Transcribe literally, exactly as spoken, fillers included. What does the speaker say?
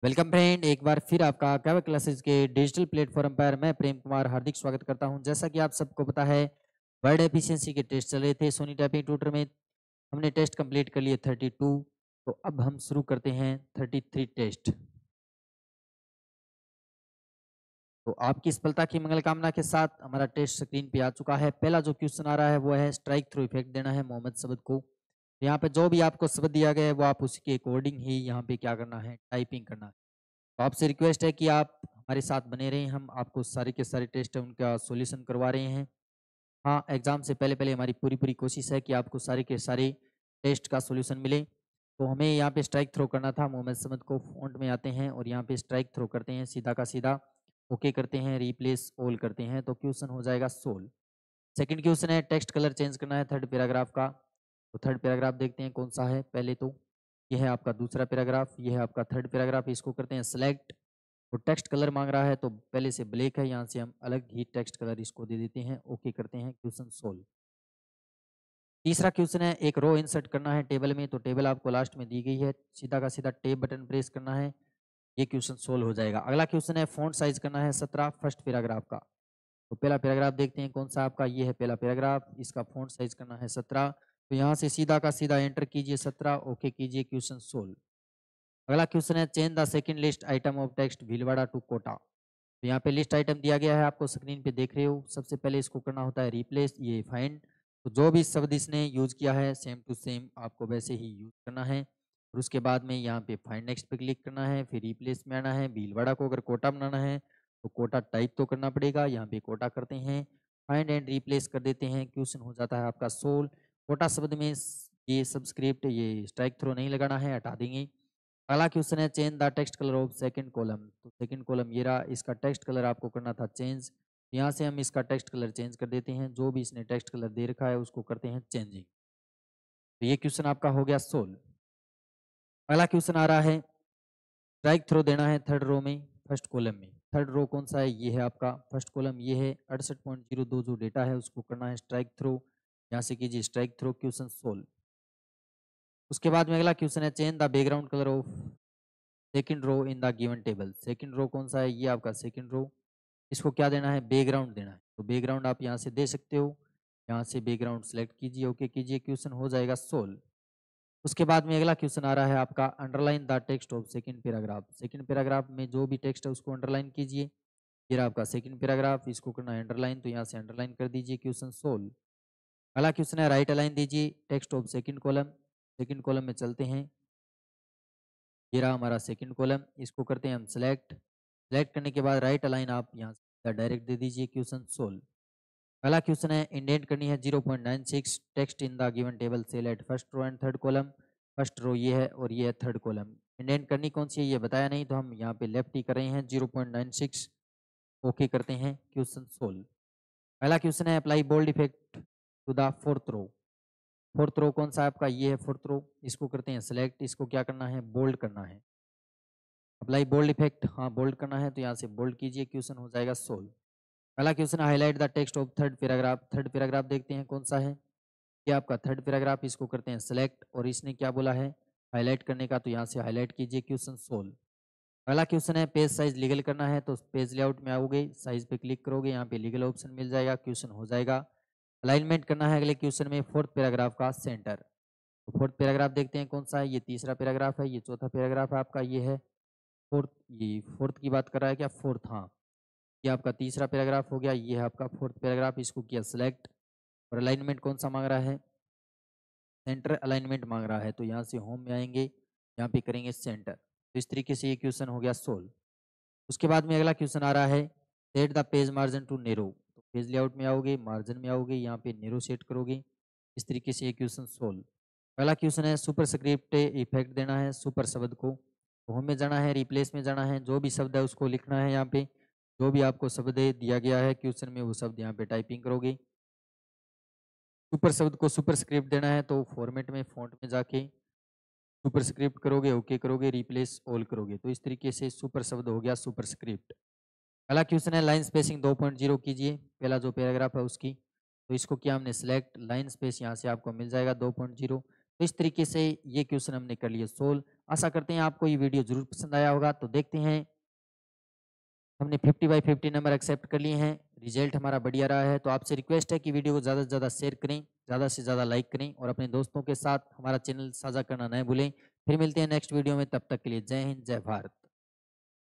Welcome friend, एक बार फिर आपका कैवा क्लासेस के डिजिटल प्लेटफॉर्म पर मैं प्रेम कुमार हार्दिक स्वागत करता हूं। जैसा कि आप सबको पता है, वर्ड एफिशिएंसी के टेस्ट चल रहे थे सोनी टाइपिंग ट्यूटर में। हमने टेस्ट कंप्लीट कर लिए थर्टी टू। तो अब हम शुरू करते हैं थर्टी थ्री टेस्ट। तो आपकी सफलता की मंगल कामना के साथ हमारा टेस्ट स्क्रीन पे आ चुका है। पहला जो क्वेश्चन आ रहा है वो है स्ट्राइक थ्रू इफेक्ट देना है मोहम्मद शब्द को। यहाँ पे जो भी आपको शब्द दिया गया है वो आप उसके अकॉर्डिंग ही यहाँ पे क्या करना है, टाइपिंग करना है। तो आपसे रिक्वेस्ट है कि आप हमारे साथ बने रहें, हम आपको सारे के सारे टेस्ट है उनका सॉल्यूशन करवा रहे हैं। हाँ, एग्जाम से पहले पहले हमारी पूरी पूरी कोशिश है कि आपको सारे के सारे टेस्ट का सॉल्यूशन मिले। तो हमें यहाँ पे स्ट्राइक थ्रो करना था, मोहम्मद समद को फॉन्ट में आते हैं और यहाँ पे स्ट्राइक थ्रो करते हैं, सीधा का सीधा ओके करते हैं, रिप्लेस ऑल करते हैं, तो क्वेश्चन हो जाएगा सोल्व। सेकंड क्वेश्चन है टेक्स्ट कलर चेंज करना है थर्ड पैराग्राफ का। तो थर्ड पैराग्राफ देखते हैं कौन सा है। पहले तो यह है आपका दूसरा पैराग्राफ, यह है आपका थर्ड पैराग्राफ। इसको करते हैं सेलेक्ट। तो टेक्स्ट कलर मांग रहा है, तो पहले से ब्लैक है, यहाँ से हम अलग ही टेक्स्ट कलर इसको दे देते हैं, ओके करते हैं, क्वेश्चन सोल्व। तीसरा क्वेश्चन है एक रो इंसर्ट करना है टेबल में। तो टेबल आपको लास्ट में दी गई है, सीधा का सीधा टेब बटन प्रेस करना है, ये क्वेश्चन सोल्व हो जाएगा। अगला क्वेश्चन है फॉन्ट साइज करना है सत्रह फर्स्ट पैराग्राफ का। तो पहला पैराग्राफ देखते हैं कौन सा आपका, ये है पहला पैराग्राफ, इसका फॉन्ट साइज करना है सत्रह। तो यहाँ से सीधा का सीधा एंटर कीजिए सत्रह, ओके कीजिए, क्वेश्चन सोल्व। अगला क्वेश्चन है change the second list item of text Bhilwara to Kota. तो यहाँ पे लिस्ट आइटम दिया गया है, आपको स्क्रीन पे देख रहे हो। सबसे पहले इसको करना होता है रिप्लेस, ये फाइंड। तो जो भी शब्द इसने यूज किया है सेम टू सेम आपको वैसे ही यूज करना है। और उसके बाद में यहाँ पे फाइंड नेक्स्ट पे क्लिक करना है, फिर रिप्लेस में आना है। भीलवाड़ा को अगर कोटा बनाना है तो कोटा टाइप तो करना पड़ेगा, यहाँ पे कोटा करते हैं, फाइंड एंड रिप्लेस कर देते हैं, क्वेश्चन हो जाता है आपका सोल्व। कोटा शब्द में ये सब्सक्रिप्ट, ये स्ट्राइक थ्रो नहीं लगाना है, हटा देंगे। अगला क्वेश्चन है change the text colour of second column. तो सेकंड कॉलम ये रहा, इसका टेक्स्ट कलर आपको करना था चेंज। यहाँ से हम इसका टेक्स्ट कलर चेंज कर देते हैं, जो भी इसने टेक्स्ट कलर दे रखा है उसको करते हैं चेंजिंग। तो ये क्वेश्चन आपका हो गया सोल्व। अगला क्वेश्चन आ रहा है स्ट्राइक थ्रो देना है थर्ड रो में फर्स्ट कॉलम में। थर्ड रो कौन सा है, ये है आपका फर्स्ट कॉलम, ये है अड़सठ पॉइंट जीरो दो जो डेटा है उसको करना है स्ट्राइक थ्रो। यहाँ से कीजिए स्ट्राइक थ्रो, क्वेश्चन सोल्व। उसके बाद में अगला क्वेश्चन है change the background colour of second row in the given table. Second row कौन सा है, ये आपका सेकंड रो, इसको क्या देना है, बैकग्राउंड देना है। तो बैकग्राउंड आप यहाँ से दे सकते हो, यहाँ से बैकग्राउंड सेलेक्ट कीजिए, ओके कीजिए, क्वेश्चन हो जाएगा सोल्व। उसके बाद में अगला क्वेश्चन आ रहा है आपका underline the text of second paragraph. Second paragraph में जो भी टेक्स्ट है उसको अंडरलाइन कीजिए। फिर आपका सेकंड पैराग्राफ, इसको करना है अंडरलाइन, तो यहाँ से अंडरलाइन कर दीजिए, क्वेश्चन सोल्व। अगला क्वेश्चन है राइट अलाइन दीजिए text of second column. Second column में चलते हैं, ये रहा हमारा सेकंड कॉलम, इसको करते हैं हम सेलेक्ट। सेलेक्ट करने के बाद राइट अलाइन आप यहाँ से डायरेक्ट दे दीजिए, क्वेश्चन सोल्व। अगला क्वेश्चन है इंडेंट करनी है zero point nine six text in the given table cell at first row and third column. First row ये है और ये है थर्ड कॉलम। इंडेंट करनी कौन सी है ये बताया नहीं, तो हम यहाँ पे लेफ्ट ही कर रहे हैं zero point nine six, okay करते हैं, क्वेश्चन सोल्व। पहला क्वेश्चन है apply bold effect to the fourth row. Fourth row कौन सा है आपका, ये है फोर्थ रो, इसको करते हैं सेलेक्ट, इसको क्या करना है, बोल्ड करना है। अप्लाई बोल्ड इफेक्ट, हाँ बोल्ड करना है, तो यहाँ से बोल्ड कीजिए, क्वेश्चन हो जाएगा सोल्व। पहला question highlight the text of third paragraph. Third paragraph देखते हैं कौन सा है, ये आपका थर्ड पैराग्राफ, इसको करते हैं सेलेक्ट और इसने क्या बोला है हाईलाइट करने का, तो यहाँ से हाईलाइट कीजिए, क्वेश्चन सोल्व। अगला क्वेश्चन है पेज साइज लीगल करना है। तो पेज लेआउट में आओगे, साइज पे क्लिक करोगे, यहाँ पे लीगल ऑप्शन मिल जाएगा, क्वेश्चन हो जाएगा। अलाइनमेंट करना है अगले क्वेश्चन में फोर्थ पैराग्राफ का सेंटर। तो फोर्थ पैराग्राफ देखते हैं कौन सा है, ये तीसरा पैराग्राफ है, ये चौथा पैराग्राफ है आपका, ये है फोर्थ, ये फोर्थ की बात कर रहा है क्या, फोर्थ, हाँ ये आपका तीसरा पैराग्राफ हो गया, ये है आपका फोर्थ पैराग्राफ, इसको किया सिलेक्ट। और अलाइनमेंट कौन सा मांग रहा है, सेंटर अलाइनमेंट मांग रहा है, तो यहाँ से होम में आएंगे, यहाँ पे करेंगे सेंटर। तो इस तरीके से ये क्वेश्चन हो गया सोल्व। उसके बाद में अगला क्वेश्चन आ रहा है set the page margin to narrow. तो पेज लेआउट में आओगे, मार्जिन में आओगे, यहाँ पे नेरो सेट करोगे, इस तरीके से ये क्वेश्चन सोल्व। पहला क्वेश्चन है सुपर स्क्रिप्ट इफेक्ट देना है सुपर शब्द को। तो होम में जाना है, रिप्लेस में जाना है, जो भी शब्द है उसको लिखना है, यहाँ पे जो भी आपको शब्द दिया गया है क्वेश्चन में वो शब्द यहाँ पे टाइपिंग करोगे। सुपर शब्द को सुपर स्क्रिप्ट देना है, तो फॉर्मेट में फॉन्ट में जाके सुपर स्क्रिप्ट करोगे, ओके करोगे, रिप्लेस ऑल करोगे, तो इस तरीके से सुपर शब्द हो गया सुपर स्क्रिप्ट। अगला क्वेश्चन है लाइन स्पेसिंग दो पॉइंट ज़ीरो कीजिए, पहला जो पैराग्राफ है उसकी। तो इसको किया हमने सिलेक्ट, लाइन स्पेस यहाँ से आपको मिल जाएगा दो पॉइंट ज़ीरो। तो इस तरीके से ये क्वेश्चन हमने कर लिए सोल्व। आशा करते हैं आपको ये वीडियो जरूर पसंद आया होगा। तो देखते हैं, हमने fifty by fifty number accept कर लिए हैं, रिजल्ट हमारा बढ़िया रहा है। तो आपसे रिक्वेस्ट है कि वीडियो को ज़्यादा से ज़्यादा शेयर करें, ज़्यादा से ज़्यादा लाइक करें और अपने दोस्तों के साथ हमारा चैनल साझा करना न भूलें। फिर मिलते हैं नेक्स्ट वीडियो में, तब तक के लिए जय हिंद, जय भारत।